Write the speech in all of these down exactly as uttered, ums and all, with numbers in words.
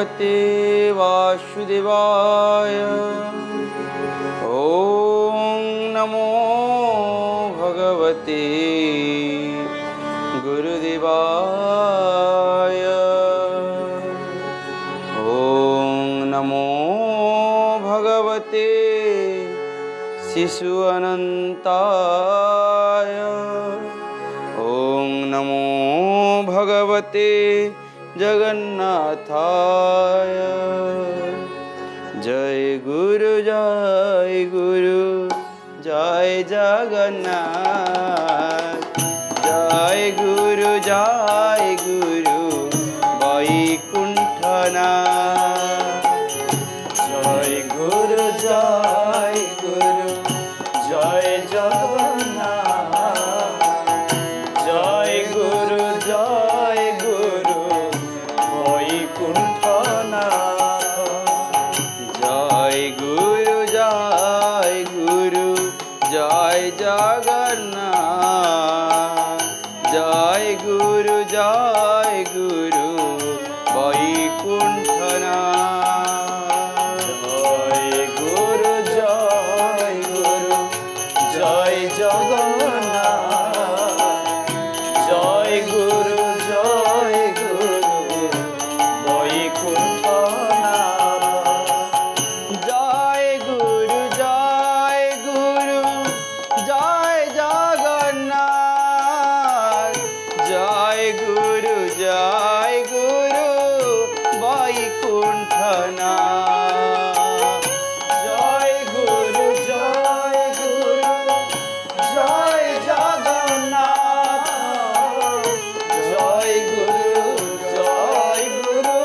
भगवते वासुदेवाय। ओम नमो भगवते गुरुदेवाय। ओम नमो भगवते शिशु अनंताय। ओम नमो भगवते जगन्नाथाय। जय गुरु जय गुरु जय जगन्नाथ। जय गुरु जय गुरु वैकुंठनाथ। जय गुरु जय गुरु जय जगन्नाथ। जय गुरु जय गुरु वैकुंठनाथ। जय गुरु जय गुरु जय जगन्नाथ। जय गुरु जय गुरु वैकुंठनाथ। जय गुरु जय गुरु जय जगन्नाथ। जय गुरु जय गुरु वैकुंठनाथ। जय गुरु जय गुरु जय जगन्नाथ। जय गुरु जय गुरु वैकुंठनाथ। जय गुरु जय गुरु जय जगन्नाथ। जय गुरु जय गुरु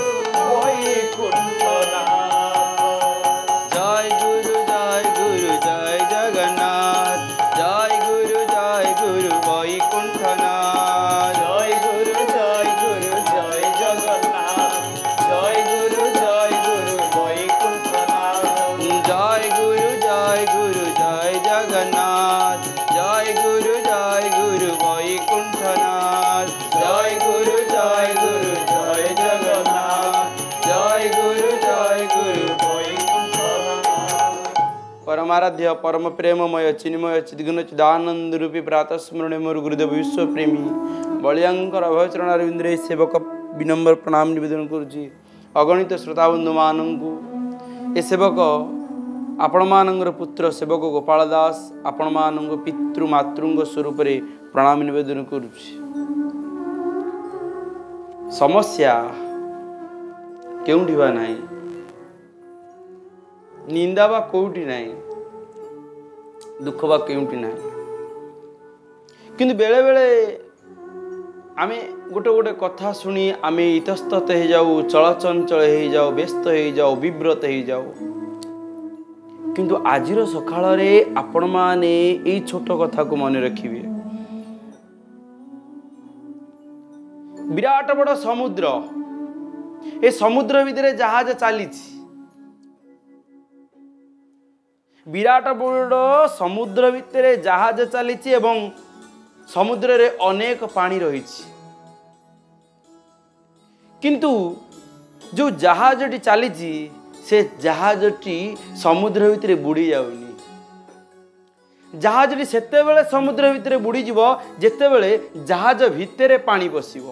वैकुंठनाथ। जय गुरु जय गुरु जय जगन्नाथ। जय गुरु जय गुरु वैकुंठनाथ। जय गुरु जय गुरु जय जगन्नाथ। जय गुरु जय गुरु वैकुंठनाथ। जय गुरु जय गुरु जय जगन्नाथ। जय गुरु जय गुरु वैकुंठनाथ। जय गुरु जय गुरु जय जगन्नाथ। जय गुरु जय गुरु वैकुंठनाथ। परमाराध्य परम प्रेममय चिन्मय चिद्गुण चिदानंद रूपी प्रातः स्मरण मोर गुरुदेव विश्व प्रेमी बलियांकर अभयचरण अरविंद्रे सेवक विनम्र प्रणाम निवेदन करुच्ची। अगणित श्रोताबंधु मानू ए सेवक आपण मानंगर पुत्र सेवक गोपाल दास आपण मानंग पितृ मातृंग स्वरूप प्रणाम निवेदन करुच्ची। समस्या केउठी बा नाही, निंदा बा कोउठी नाही, दुख बा केउठी नाही, किंतु बेले बेले आमे गोटे गोटे कथा शुणी आमे इतस्तत हो जाऊ, चलचंचल हो जाऊ, व्यस्त हो जाऊ, विव्रत हो जाऊ। किंतु आजिर सकाळ रे आपण माने एई छोट कथा को मन रखिबे। विराट बड़ समुद्र, ए समुद्र भितरे जहाज चलीछि। विराट बड़ समुद्र भितरे जहाज चलीछि एवं समुद्र रे अनेक पानी रही। किंतु जो जहाजटी चली से जहाजटी समुद्र भितर बुड़ी जाउनी। जहाजटी सेते बेले समुद्र भितर बुड़ी जीव जेते बेले जहाज भितर पानी पशिबो।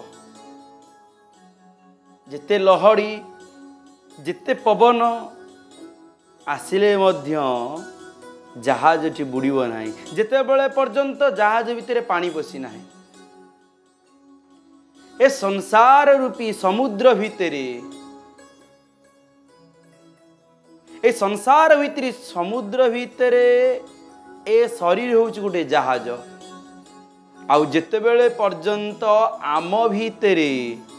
जेते लहड़ी जेते पवन आसिले मध्य जहाजटी बुड़ीब नहीं, जेते बेले पर्यंत जहाज भितर पानी पशी नहीं। ए संसार रूपी समुद्र भितरे ए संसार भितरी समुद्र भितरे ए शरीर होउछि गोटे जहाज। आउ जेते बेले पर्यंत आम भितरे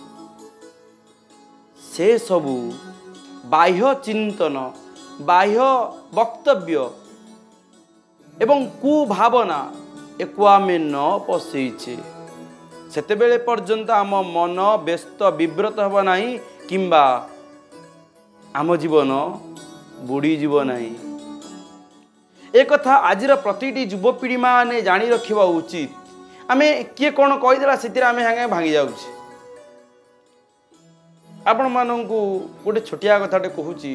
से सबू बाह्य चिंतन, बाह्य वक्तव्य एवं कुभावना एको आमे न पशेइछे सेते बेले पर्यंत आम मन व्यस्त विव्रत हब नाही किंबा आम जीवन बुड़ी जीव नाही। एक कथा आजिर प्रतिटी युवपीढ़ी माने जानी रखिबा उचित। आमे किए कौन कहीदेला से आमे हांगे भांगी जाउछि। आपण मानू गोटे छोटिया कथाटे कहूँ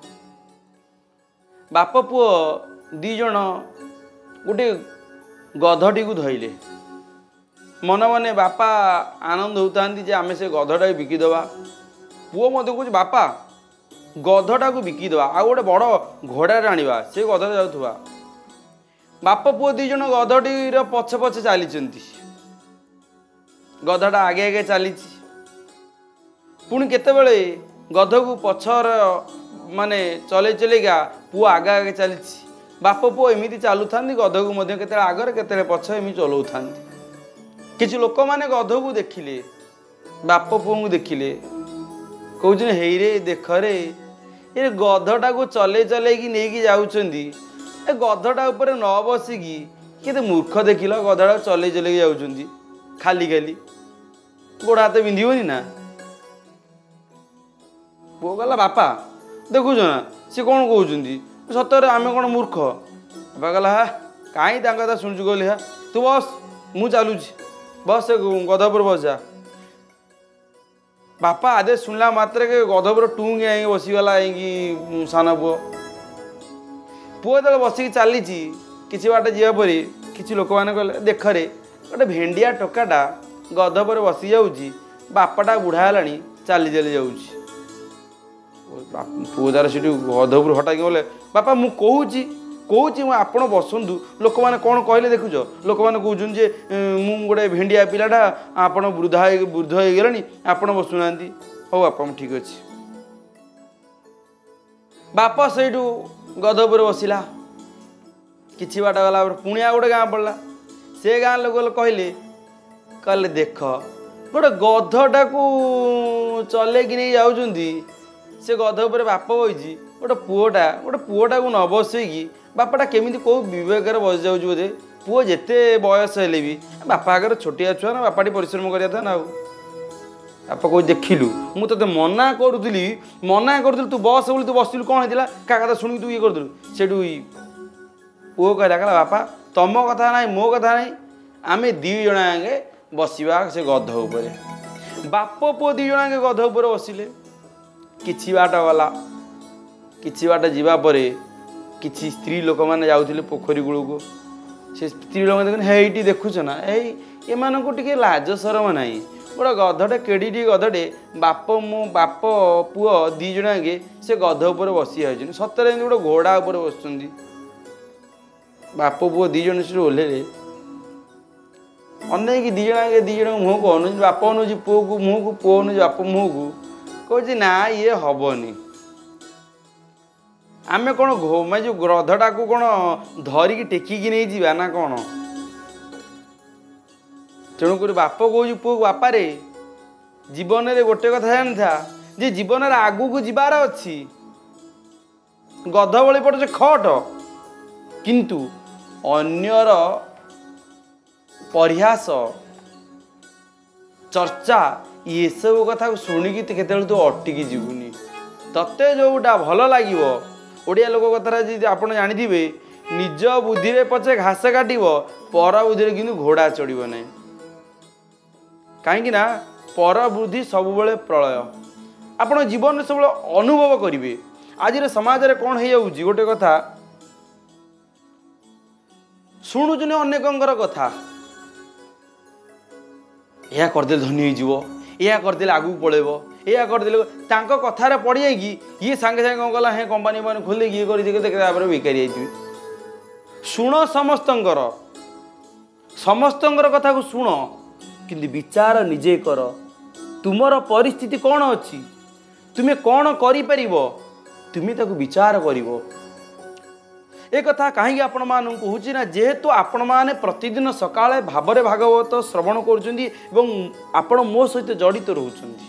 बाप पुओ दी जन गोटे गधटी को धइले मन मन बापा आनंद होता आम से गधटा बिकिदवा पुओ मत कह बापा गधटा को बिकिदवा आ गोटे बड़ घोड़ा आनिबा से गधटा जाऊथुआ बाप पुओ दी जन गधटीर पछे पछे चली गधटा आगे आगे चली पुणी केतेबेले गध को पछर माने चले चलेगा पुओ आगे आगे चली बाप पुओ एमती चलू था गध को मध्य केते आगे केते पछ एमती चलाऊ था किसी लोक मैंने गध को देखिले बाप पुओ को देखिले कहते हे रे देख रे ये गधटा को चले चले नहीं जाऊँगी ए गधटा ऊपर न बसिकी केते मूर्ख देखिल गधटा चले चले जाऊँगी खाली खाली गोड़ हाथ बिंधोनी ना पुओ कहला बापा देखुच ना सी कौन कहते सतरे आम कौन मूर्ख बापा कहला हा कहीं कथा शुणु कहली हा तू बस मु चलुची बस से गध पर बस जा बापा आदे शुणला मात्र के गध पर टूंगी आई बसीगला आई सान पुओ पुओ जो बसिकी चली किसी बाट जापर किसी लोक मैंने कहले देख रे गोटे भेंडिया टोकाटा गध पर बसी जाऊँगी बापाटा बुढ़ा है चली चली जाऊँगी पुओ तार से गध उपर हटा गले बापा मु कहूँ कहूँ आपण बसतु लोक मैंने कौन कहले देखुच लोक मैंने कहते जे मु गोटे भेंडिया पिलाटा आपण वृद्धा वृद्ध हो गले आपण बसुना हौ बापा ठीक अच्छे बापा से गध उपर बसला किछि बाट गला पुणी आ गोटे गाँ पड़ला से गाँ लोक कहले कहले देख गोटे गधटा को चले कि नहीं जाऊँगी से गध उपर बाप बही गोटे पुओटा गोटे पुओटा को न बसईकी बापाटा केमी कौ विवेक बस जाऊँ बोधे पुओ जिते बयस हेले भी बापा आगे छोटिया छुआ ना बापाटी परिश्रम करा ना बापा कह देखिलु मु ते मना करुली मना करुली तू बस बोली तू बसलु कौन होता क्या कथा शुणी तू ये करूँ से पुओ कहला कहला बापा तुम कथा ना मो कथा ना आम दी जन आगे बसवा से गध उपर बाप पुओ दी जन आगे गध उपर बसिले किछि बाट गला किछि बाट जीवा परे किछि स्त्री लोक मैंने जाऊले पोखरी कूल को से स्त्री लोक देख हेटी देखुच ना एमान को टिके लाज शरम ना गोटे गधटे केड़ी गधटे बाप मो बाप पुओ दी जन आगे से गध उपर बसी जाऊँ सतरे गोटे घोड़ा उपर बस बाप पुओ दी जन से ओह्ले अनेक दी जन आगे दी जन मुँह को अनुज बाप अनुज पुओ को मुँह को पुओ अनुज बाप मुँह को कहते ना ये हेनी आम कौन घो मैं जो गधटा को कौन धरिकी टेकिकी नहीं जीवा ना कौन तेणुक बाप कह पुओ बापा रे जीवन में गोटे कथा जानी था जे जीवन में आगू को जीवार अच्छी गध बड़ी पड़े खट किंतु अन्यर परिहास चर्चा ये सब कथा शुणिकी केते तू अटकी जीवनी तते जोटा भल लगे ओडिया लोक कथा जी आप जानी निज बुद्धि में पचे घास काट पर बुद्धि कि घोड़ा चढ़ ना कहीं पर बुद्धि सब प्रलय आप जीवन में सब अनुभव करेंगे आज समाज में कौन हो गोटे कथा शुणुन अनेकंर कथा यह करदे धनी हो या करदे आगू पड़ेब या करदे कथार पड़ जाएगी ये सांगे सांगे कौन कला हे कंपानी मान खोल ये कर बेकारी शुण समस्तंकर समस्तंकर कथा को शुण कि विचार निजे कर तुमर परिस्थिति कौन अच्छी तुम्हें कौन कर तुम्हें ताको विचार कर एक कथा कहीं आपण मान कहूँ ना जेहेतु आपण मैंने प्रतिदिन सकाळे भावरे भागवत श्रवण कर मो सहित जड़ित रोच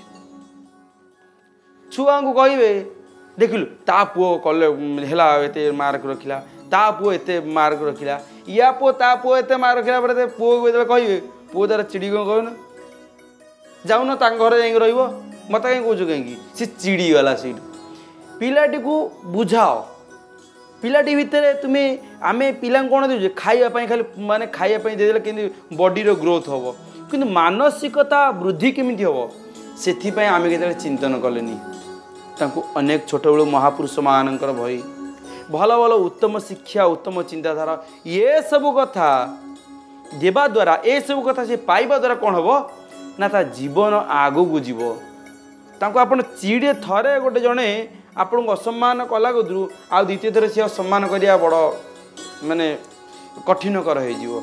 छुआ को कहे देखिलु ता पुओ कले है मार्क रखिला ता पुओ एत मार्क रखिला या पुओ ता पुओ एत मार्क रखिला पुओ को कहे पुओ तार चिड़ी कौन कह जाऊन घर जा मत कहीं कौच कहीं सी चिड़ी गला से पिलाटी को बुझाओ पिलाटी भितर तुम्हें आम पिला कौन दे खावाई खाली माने खावाई देदेले कि बॉडी ग्रोथ हम कि मानसिकता वृद्धि केमी हम से आम के चिंतन कलेनी अनेक छोट बड़ू महापुरुष मानकर भई भल भल उत्तम शिक्षा उत्तम चिंताधारा ये सब कथा देवा द्वारा ये सब कथा से पाइबा द्वारा कौन हम ना ता जीवन आगू को जीव तांको आपण चिड़े थरे गोटे जड़े आपण को असम्मान कला गुद्रु आ द्वितीय थर सी सम्मान करिया बड़ माने कठिन कर हो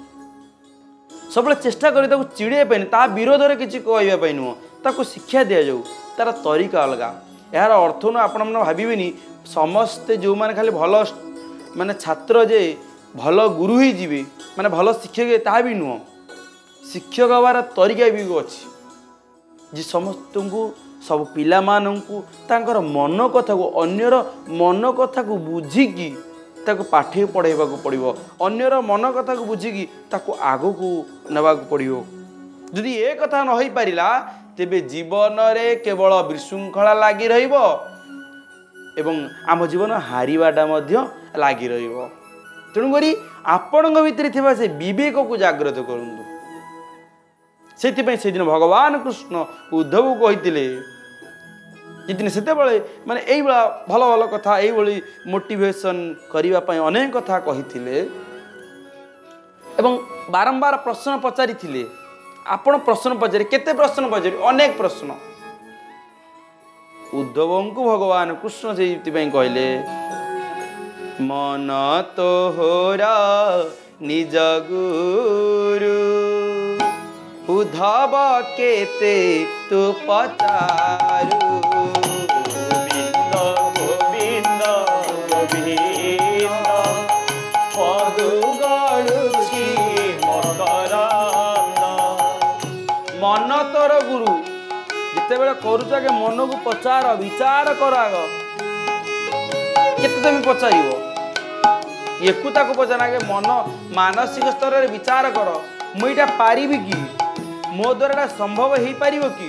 सब चेष्टा करी ताको चिड़े पे ता विरोध में किसी कहवाई नुह ताको शिक्षा दि जाऊ तार तरीका अलग यार अर्थ न आपण मैंने भाविनी समस्ते जो मैंने खाली भल माने छात्र जे भल गुरु ही जीवे माने भल शिक्षक ता भी नुह शिक्षक हबार तरीका भी अच्छी जी समस्त को सब पिला माननकु तांकर मन कथा को अन्यर मन कथा को बुझिकी ताको पाठे पढ़ेबा को पड़िबो अन्यर मन कथा को बुझिकी ताको आगो को नबा को पड़िबो यदि ए कथा न होई परिला तेबे जीवन रे केवल विशृंखला लागी रहिबो एवं आम जीवन हारिबाटा मध्य लागी रहिबो तेणु करी आपणक भितर थिबा से विवेक को जागृत करंतु से दिन भगवान कृष्ण उद्धव को कही जितने से माने यही भल भल कथा यही मोटिवेशन करने अनेक कथा कही एवं बारंबार प्रश्न पचारि आपण प्रश्न पचारे केते प्रश्न पचारे अनेक प्रश्न उद्धव को भगवान कृष्ण से कहले मन तोहरा निज गुरु उद्धव केते तू पचारू गोविंद गोविंद गोविंद पदु गड़ुछि मकरंद मन तोर गुरु जिते बेले करूछ के मन को पचार विचार कर आग केते तुम पचारिबो एकूता को पचार आगे मन मानसिक स्तर रे विचार कर मुईटा पारिबी कि मो द्वारा संभव हो पार कि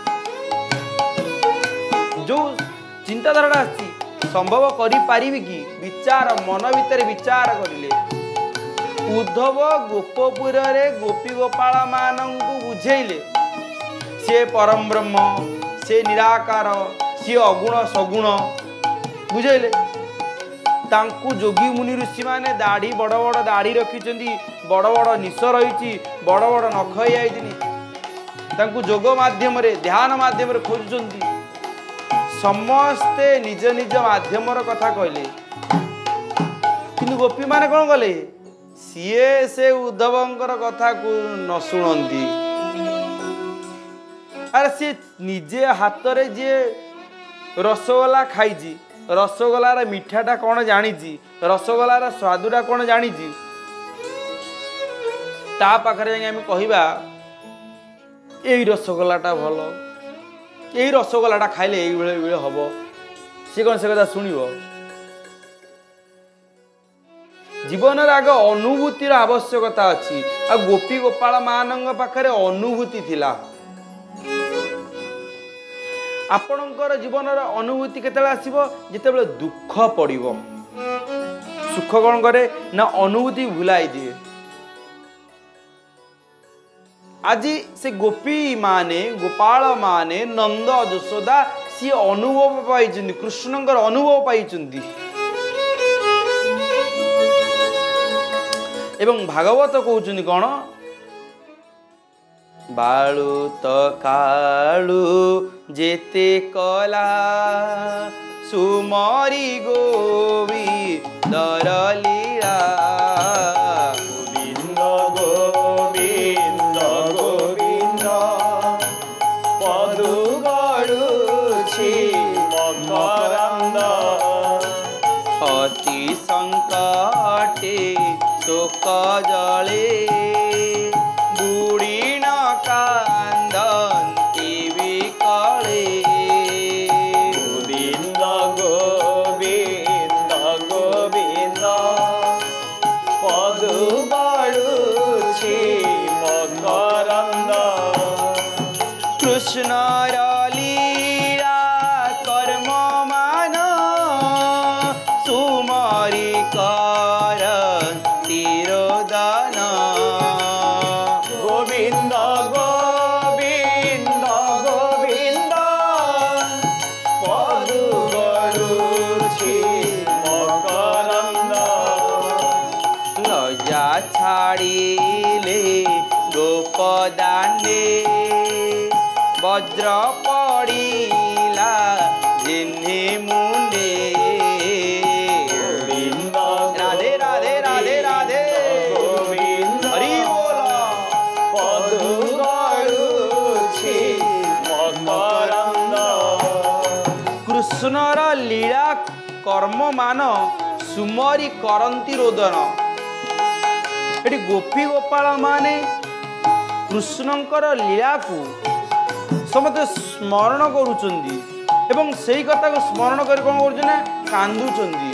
जो चिंताधारा संभव करी कि विचार मन भीतर विचार करिले उद्धव गोपपुर रे गोपी गोपाल मानंकु बुझेइले से परम ब्रह्म से निराकार सी अगुण सगुण बुझेइले तांकु जोगी मुनि ऋषि माने दाढ़ी बड़ बड़ दाढ़ी रखिचंदी बड़ बड़ निश रही बड़ बड़ नख आई तांकु जोग माध्यम रे ध्यान माध्यम रे खोजुचंदी समस्ते निज निज माध्यम कथा कहले किंतु गोपी माने कौन कले सीए से उद्धवंकर कथा को न शुणती अरे सी निजे हाथ रे जे रसगोला खाई रसगोलार मिठाटा कौन जानी रसगोलार स्वादुटा कौन जानी ता पाखरे आम कहवा यही रसगोलाटा भल यही रसगोलाटा खाइले ये हम सी कौन से कथा शुणव जीवन आग अनुभूतिर आवश्यकता अच्छी आ गोपी गोपाल मान पाखे अनुभूति थिला आपणकर जीवन अनुभूति केते आसीबो जेतेबेले दुख पड़िबो सुख कौन करे ना अनुभूति भुलाई दिए आज से गोपी माने गोपाल माने नंद यशोदा सी अनुभव पाई कृष्णकर अनुभव पाई एवं भागवत कहउछनी कौन बाळु तो काळु जेते कला सुमरी गोवी दरलीला गोविंद गोविंद गोविंद पदु गड़ुछि मकरंद अति संकटे शोक जले बुढ़ी न कांदंती विकले गोविंद गोविंद गोविंद पदु गड़ुछि मकरंद कृष्ण लीला कर्म मान सुमरी कर गोविंद गोविंद ଛାଡ଼ିଲେ ଗୋପଦାନେ ବଜ୍ର ପଡ଼ିଲା ଯେହ୍ନେ ମୁଣ୍ଡେ। ରାଧେ ରାଧେ ରାଧେ ରାଧେ ହରି ବୋଲ। ପଦୁ ଗଳୁଛି ମକରନ୍ଦ। କୃଷ୍ଣର ଲୀଳା କର୍ମମାନ ସୁମରି କରନ୍ତି ରୋଦନ। ଏଠି ଗୋପୀ ଗୋପାଳ ମାନେ କୃଷ୍ଣଙ୍କର ଲୀଳାକୁ ସମସ୍ତେ ସ୍ମରଣ କରୁଛନ୍ତି ଏବଂ ସେଇ କଥାକୁ ସ୍ମରଣ କରି କ'ଣ କରୁଛନ୍ତି ନା କାନ୍ଦୁଛନ୍ତି।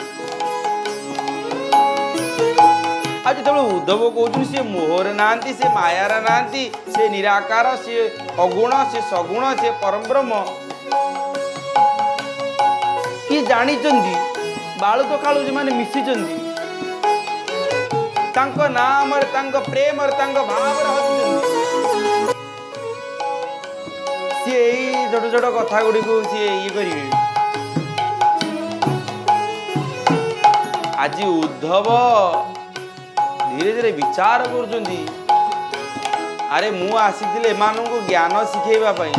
ଆଉ ଯେତେବେଳେ ଉଦ୍ଧବ କହୁଛନ୍ତି ସିଏ ମୋହରେ ନାହାନ୍ତି, ସେ ମାୟାରେ ନାହାନ୍ତି, ସେ ନିରାକାର, ସିଏ ଅଗୁଣ, ସେ ସଗୁଣ, ସେ ପରବ୍ରହ୍ମ, କିଏ ଜାଣିଛନ୍ତି ବାଳୁତ କାଳୁ ଯେଉଁମାନେ ମିଶିଛନ୍ତି ତାଙ୍କ ନାମରେ, ତାଙ୍କ ପ୍ରେମରେ, ତାଙ୍କ ଭାବରେ ହସୁଛନ୍ତି। ସିଏ ଏଇ ଛୋଟ ଛୋଟ କଥା ଗୁଡ଼ିକୁ ସିଏ ଇଏ କରିବେ। ଆଜି ଉଦ୍ଧବ ଧୀରେ ଧୀରେ ବିଚାର କରୁଛନ୍ତି, ଆରେ ମୁଁ ଆସିଥିଲି ଏମାନଙ୍କୁ ଜ୍ଞାନ ଶିଖେଇବା ପାଇଁ,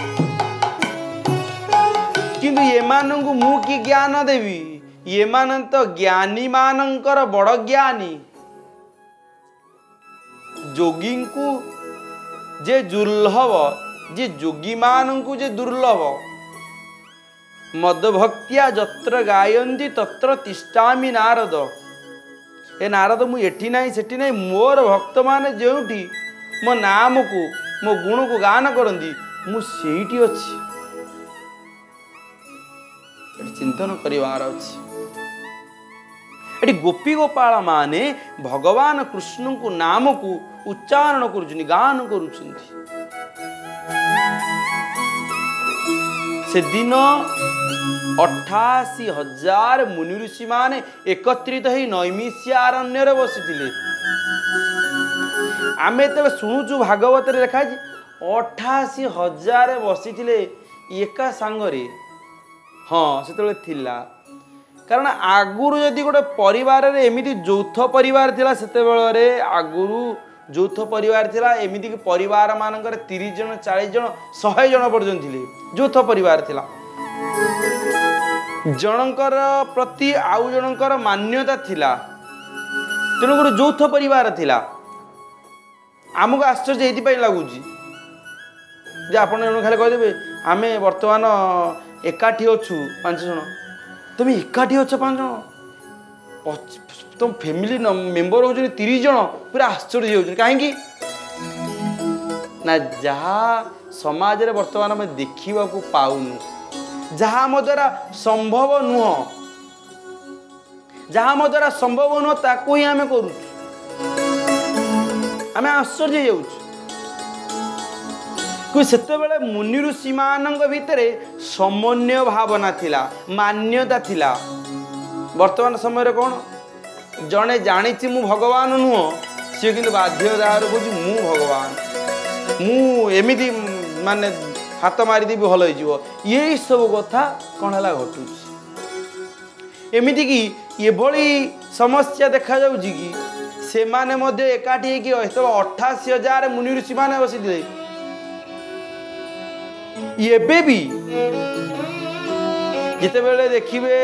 କିନ୍ତୁ ଏମାନଙ୍କୁ ମୁଁ କି ଜ୍ଞାନ ଦେବି? ଏମାନେ ତ ଜ୍ଞାନୀ ମାନଙ୍କର ବଡ଼ ଜ୍ଞାନୀ। ଯୋଗୀଙ୍କୁ ଯେ ଦୁର୍ଲଭ, ଯେ ଯୋଗୀ ମାନଙ୍କୁ ଯେ ଦୁର୍ଲଭ। ମଦଭକ୍ତିଆ ଯତ୍ର ଗାୟନ୍ତି ତତ୍ର ତିଷ୍ଠାମି ନାରଦ। ଏ ନାରଦ ମୁଁ ଏଠି ନାହିଁ ସେଠି ନାହିଁ, ମୋର ଭକ୍ତମାନେ ଯେଉଁଠି ମୋ ନାମକୁ ମୋ ଗୁଣକୁ ଗାନ କରନ୍ତି ମୁଁ ସେଇଠି ଅଛି। ଏଠି ଚିନ୍ତନ କରିବାର ଅଛି। ଏଠି ଗୋପୀ ଗୋପାଳ ମାନେ ଭଗବାନ କୃଷ୍ଣଙ୍କୁ ନାମକୁ ଉଚ୍ଚାରଣ କରୁଛନ୍ତି, ଗାନ କରୁଛନ୍ତି। ସେଦିନ ଅଠାଅଶୀ ହଜାର ମୁନି ଋଷି ମାନେ ଏକତ୍ରିତ ହେଇ ନୈମିଷାରଣ୍ୟରେ ବସିଥିଲେ। ଆମେ ଯେତେବେଳେ ଶୁଣୁଛୁ ଭାଗବତରେ ଲେଖା ହେଇଛି ଅଠାଅଶୀ ହଜାର ବସିଥିଲେ ଏକା ସାଙ୍ଗରେ। ହଁ ସେତେବେଳେ ଥିଲା, କାରଣ ଆଗରୁ ଯଦି ଗୋଟେ ପରିବାରରେ ଏମିତି ଯୌଥ ପରିବାର ଥିଲା, ସେତେବେଳେ ଆଗରୁ ଯୌଥ ପରିବାର ଥିଲା, ଏମିତିକି ପରିବାର ମାନଙ୍କରେ ତିରିଶ ଜଣ, ଚାଳିଶ ଜଣ, ଶହେ ଜଣ ପର୍ଯ୍ୟନ୍ତ ଥିଲେ। ଯୌଥ ପରିବାର ଥିଲା, ଜଣଙ୍କର ପ୍ରତି ଆଉ ଜଣଙ୍କର ମାନ୍ୟତା ଥିଲା, ତେଣୁକରି ଯୌଥ ପରିବାର ଥିଲା। ଆମକୁ ଆଶ୍ଚର୍ଯ୍ୟ ଏଇଥିପାଇଁ ଲାଗୁଛି ଯେ ଆପଣ ଜଣ ଖାଲି କହିଦେବେ ଆମେ ବର୍ତ୍ତମାନ ଏକାଠି ଅଛୁ ପାଞ୍ଚ ଜଣ, তুমি ଏକାଠି ଅଛ ପାଞ୍ଚ ଜଣ, ତମ ଫ୍ୟାମିଲି ମେମ୍ବର ହେଉଛନ୍ତି ତିରିଶ ଜଣ, ପୁରା ଆଶ୍ଚର୍ଯ୍ୟ ହେଉଛନ୍ତି। କାହିଁକି ନା ଯାହା ସମାଜରେ ବର୍ତ୍ତମାନ ଆମେ ଦେଖିବାକୁ ପାଉନୁ, ଯାହା ଆମ ଦ୍ୱାରା ସମ୍ଭବ ନୁହଁ, ଯାହା ଆମ ଦ୍ୱାରା ସମ୍ଭବ ନୁହଁ ତାକୁ ହିଁ ଆମେ କରୁଛୁ। ଆମେ ଆଶ୍ଚର୍ଯ୍ୟ ହେଇଯାଉଛୁ। ସେତେବେଳେ ମୁନି ଋଷି ମାନଙ୍କ ଭିତରେ ସମନ୍ୱୟ ଭାବନା ଥିଲା, ମାନ୍ୟତା ଥିଲା। ବର୍ତ୍ତମାନ ସମୟରେ କ'ଣ, ଜଣେ ଜାଣିଛି ମୁଁ ଭଗବାନ ନୁହଁ, ସିଏ କିନ୍ତୁ ବାଧ୍ୟ ଦାହାରେ କହୁଛି ମୁଁ ଭଗବାନ, ମୁଁ ଏମିତି ମାନେ ହାତ ମାରିଦେବି ଭଲ ହେଇଯିବ। ଏଇ ସବୁ କଥା କ'ଣ ହେଲା ଘଟୁଛି। ଏମିତିକି ଏଭଳି ସମସ୍ୟା ଦେଖାଯାଉଛି କି ସେମାନେ ମଧ୍ୟ ଏକାଠି ହେଇକି ଅଠାଅଶୀ ହଜାର ମୁନି ଋଷି ମାନେ ବସିଥିଲେ। ଏବେ ବି ଯେତେବେଳେ ଦେଖିବେ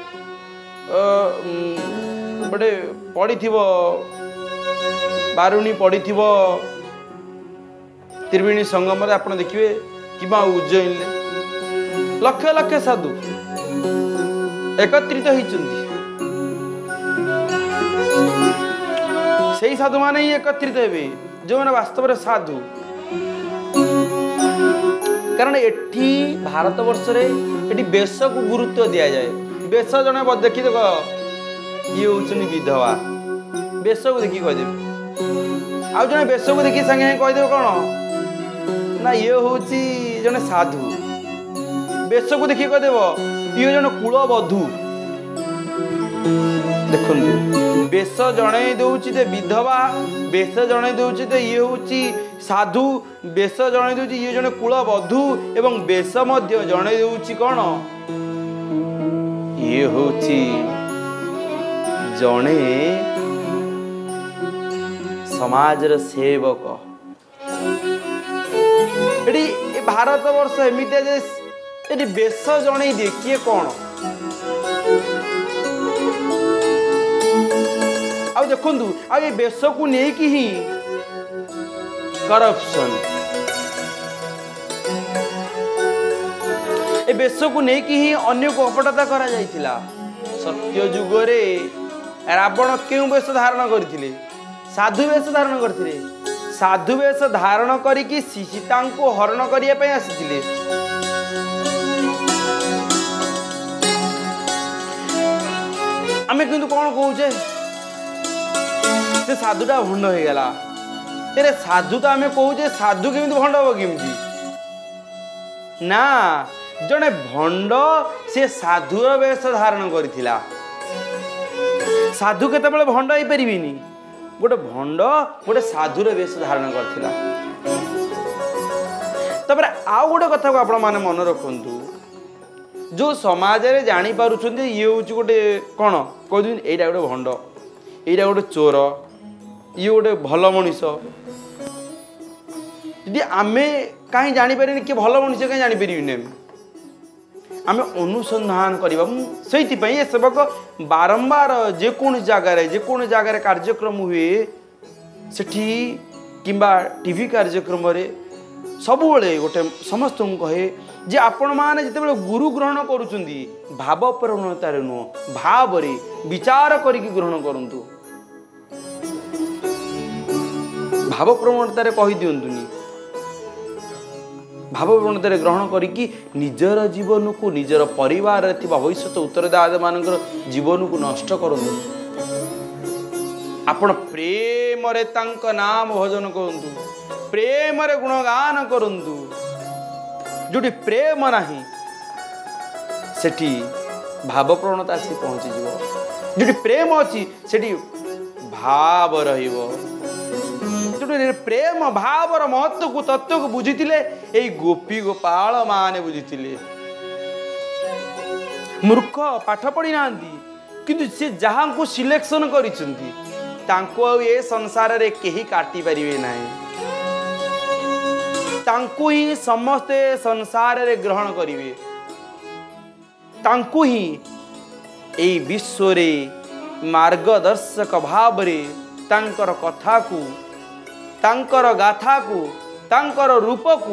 ଗୋଟେ ପଡ଼ିଥିବ ବାରୁଣୀ ପଡ଼ିଥିବ ତ୍ରିବେଣୀ ସଙ୍ଗମରେ, ଆପଣ ଦେଖିବେ କିମ୍ବା ଉଜ୍ଜୟିନୀରେ ଲକ୍ଷ ଲକ୍ଷ ସାଧୁ ଏକତ୍ରିତ ହେଇଛନ୍ତି। ସେଇ ସାଧୁମାନେ ହିଁ ଏକତ୍ରିତ ହେବେ ଯେଉଁମାନେ ବାସ୍ତବରେ ସାଧୁ। କାରଣ ଏଠି ଭାରତ ବର୍ଷରେ ଏଠି ବେଶକୁ ଗୁରୁତ୍ୱ ଦିଆଯାଏ। ବେଶ ଜଣେ ଦେଖି ଦେଖ ଇଏ ହେଉଛନ୍ତି ବିଧବା, ବେଶକୁ ଦେଖିକି କହିଦେବେ। ଆଉ ଜଣେ ବେଶକୁ ଦେଖି ସାଙ୍ଗେ ସାଙ୍ଗେ କହିଦେବେ କ'ଣ ନା ଇଏ ହେଉଛି ଜଣେ ସାଧୁ। ବେଶକୁ ଦେଖିକି କହିଦେବ ଇଏ ଜଣେ କୂଳବଧୂ। ଦେଖନ୍ତୁ ବେଶ ଜଣେଇ ଦେଉଛି ଯେ ବିଧବା, ବେଶ ଜଣେଇ ଦେଉଛି ଯେ ଇଏ ହେଉଛି ସାଧୁ, ବେଶ ଜଣେଇ ଦେଉଛି ଇଏ ଜଣେ କୂଳବଧୂ, ଏବଂ ବେଶ ମଧ୍ୟ ଜଣେଇ ଦେଉଛି କ'ଣ ଇଏ ହେଉଛି ଜଣେ समाजर सेवक एटी भारत वर्ष एमती जे ये बेश जन दिए किए कौन आ देखु आ बेश को लेकिन ही करप्शन ए बेश को लेकिन ही अन्य को कपटता करा जाइथिला। सत्य जुगरे रावण क्यों वेश धारण करथिले साधु वेश धारण करथिले साधु वेश धारण करिकी सीता को हरण करिया पे आसीथिले। आमे किंतु कौन कहूचे से साधुटा भंड हो गला तेरे साधु तो आमे कहूचे साधु केमिति भंड हो केमिति ना जने भंड से साधुर वेश धारण करथिला साधु केतेबेले भंड होई परिबिनी गोटे भंड गोटे साधुर वेश धारण करथिला। तबरे आउ गोटे कथा को आपण माने मन रखंतु जो समाज रे जानी पारुछन्ते ये होची गोटे कोन कहदिन एटा गोटे भंड एटा गोटे चोर ये गोटे भल मनीष यदि आमे कहीं जानी पारिनी कि भल मनीष कहीं जानी पारिनी आमे अनुसंधान करबा सेति पई ए सेवक बारंबार जे कोन जगह जेको जगार कार्यक्रम हुए सेठी किंबा टीवी कार्यक्रम रे सबुले गोटे समस्त कहे जे आपण माने जते गुरु ग्रहण करूचंदी भाव प्रवणतार नुह भाव रे विचार करिक ग्रहण करंतु भाव प्रवणतार कहि दियंतुनी भाव प्रवणतार ग्रहण करिकी निजर जीवन को निजर परिवार रे थिबा भविष्य उत्तरदायी मानकर जीवन को नष्ट करंतु आपण प्रेम रे तांक नाम भजन करंतु प्रेम रे गुणगान करंतु जोटी प्रेम नाही सेठी भाव प्रवणता आसी पहुंची जीवो जोटी प्रेम अछि सेठी भाव रहिबो जोटी प्रेम भावर महत्व को तत्व को बुझीतिले एई गोपी गोपाल माने बुझीतिले मूर्ख पाठ पढ़ी नांती किंतु से जहां को सिलेक्शन करिसंती तांको ए संसार रे केही काटी परिवे नाही तांको ही समस्ते संसार रे ग्रहण करिवे तांको ही एई विश्व रे मार्गदर्शक भाव रे तांकर कथा को तांकर गाथा को तांकर रूप को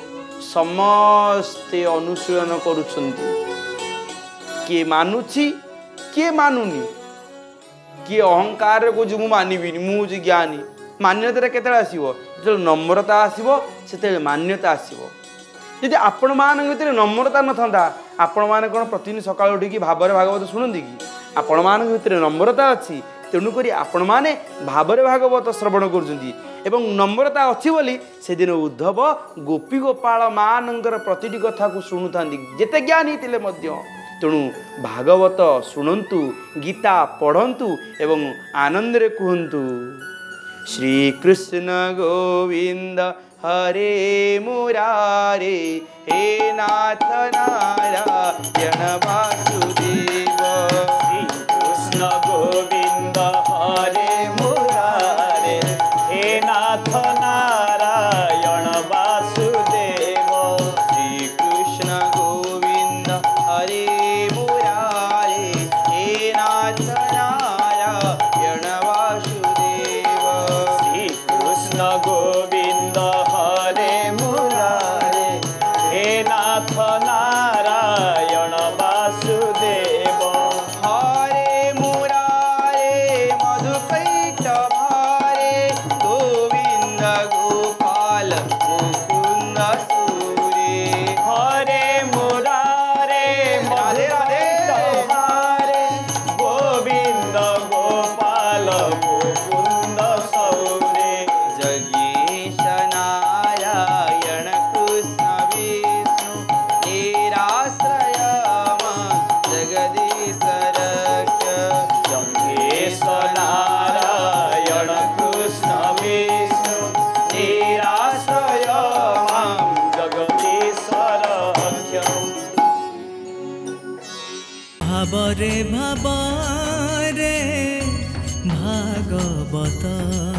समस्ते अनुशीलन करुछंती किए मानुछि किए मानुनी किए अहंकार को जो मानिबिनी मुझे ज्ञानी मान्यता केते आसीबो जो नम्रता आसीबो सेते मान्यता आसीबो यदि आपण मान भीतर नम्रता न था आपण मान कोन प्रतिदिन सकाळ उठिकी भाବରେ भागवत शुणुंदी कि आपण मान भीतर नम्रता अछि तेणुक आपण मैंने भावरे भागवत श्रवण करुँच एवं नम्रता अच्छी बोली से दिन उद्धव गोपी गोपाल मानकर प्रतिटी कथा को शुणु था जिते ज्ञानी थे तेणु भागवत शुणु गीता पढ़ंतु एवं आनंद रे कहतु श्री कृष्ण गोविंद हरे मुरारे हे नाथ नारायण वासुदेव श्री कृष्ण गोविंद हरे मुरारे हे नाथ नारायण वासुदेव श्री कृष्ण गोविंद हरे मुरारे हे नाथ नारायण वासुदेव श्री कृष्ण गोविंद हरे मुरारे हे नाथ नारायण वासुदेव हरे मुरारे मधुकैट भारे गोविंद गोपाल मुकुंद सूरे हरे मुरारे मधुकैट भारे गोविंद गोपाल मुकुंद सौरे जगीश नारायण कृष्ण विष्णु निराश्रय जगदीश रक्ष जंगेश नारायण कृष्ण विष्णु निराश्रय मां जगदीश्वर अख्यम भावरे भावरे भागवत